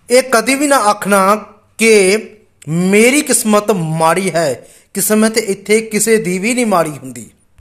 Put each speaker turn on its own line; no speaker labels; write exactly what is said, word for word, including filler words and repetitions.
ਇਹ ਕਦੀ ਵੀ ਨਾ ਆਖਣਾ ਕਿ ਮੇਰੀ ਕਿਸਮਤ ਮਾੜੀ ਹੈ। ਕਿਸਮਤ ਇੱਥੇ ਕਿਸੇ ਦੀ ਵੀ ਨਹੀਂ ਮਾੜੀ ਹੁੰਦੀ।